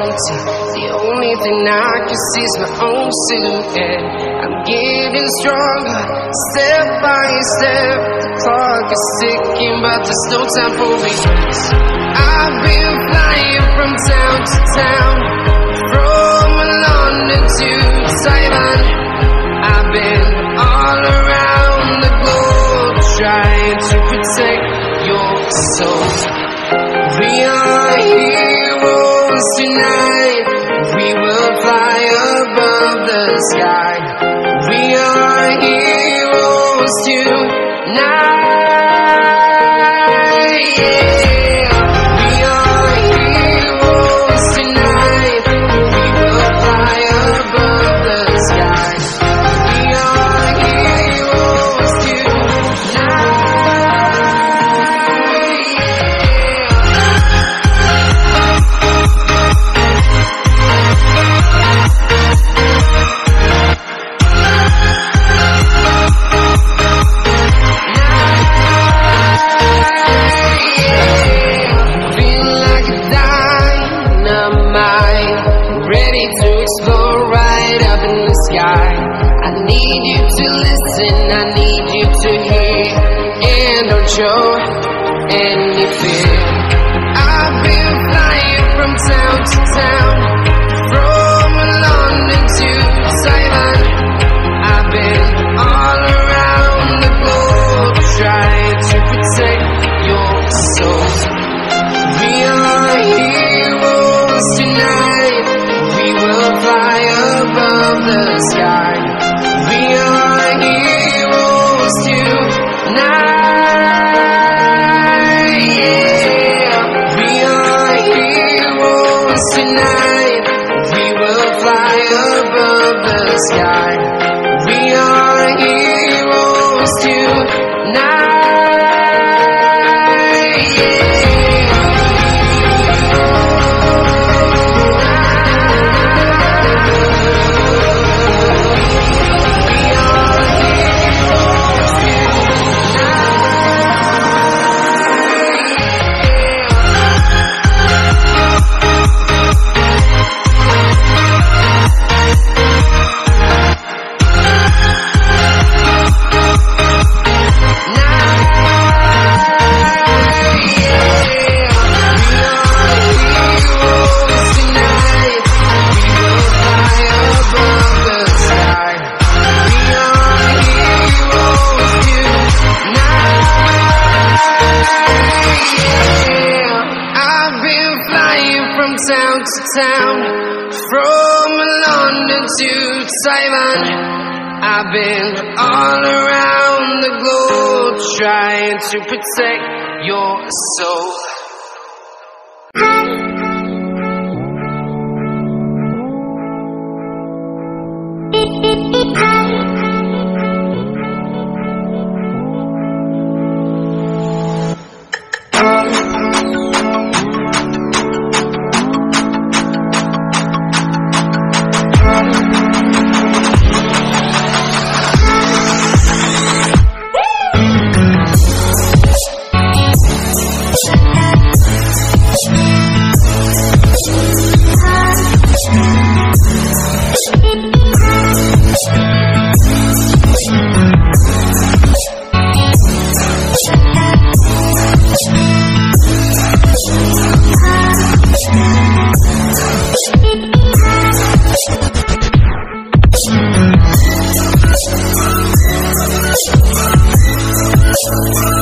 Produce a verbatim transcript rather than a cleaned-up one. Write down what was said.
empty. The only thing I can see is my own silhouette. I'm getting stronger, step by step. The clock is ticking, but there's no time for regrets. I've been flying from town to town, from London to Taiwan. I've been all around the globe, trying to protect your soul. We are heroes tonight. We will fly above the sky. We are heroes tonight. Yeah. We are heroes tonight. We will fly above the sky. We are heroes tonight. I need you to listen, I need you to hear, and don't show any fear. I've been flying from town to town, from London to Taiwan. I've been all around the globe, trying to protect your soul. We are heroes tonight. We will fly above the sky. We are heroes tonight. Yeah. We are heroes tonight. We will fly above the sky. We are heroes tonight. Town to town, from London to Taiwan. I've been all around the globe, trying to protect your soul. We'll be right back.